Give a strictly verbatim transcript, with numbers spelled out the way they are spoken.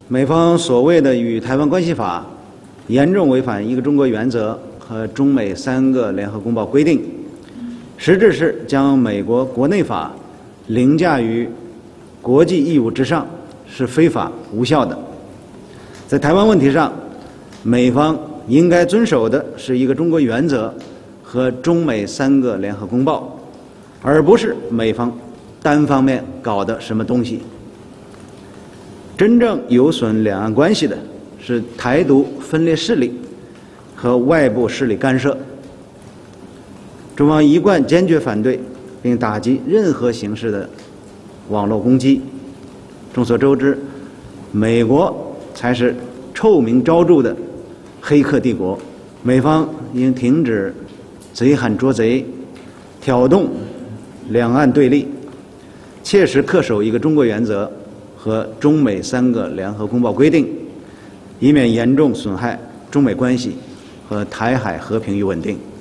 美方所谓的与台湾关系法，严重违反一个中国原则和中美三个联合公报规定，实质是将美国国内法凌驾于国际义务之上，是非法无效的。在台湾问题上，美方应该遵守的是一个中国原则和中美三个联合公报，而不是美方单方面搞的什么东西。真正有损两岸关系的是台独分裂势力和外部势力干涉。中方一贯坚决反对并打击任何形式的网络攻击。众所周知，美国才是臭名昭著的黑客帝国，美方应停止贼喊捉贼，挑动两岸对立，切实恪守一个中国原则和中美三个联合公报规定，以免严重损害中美关系和台海和平与稳定。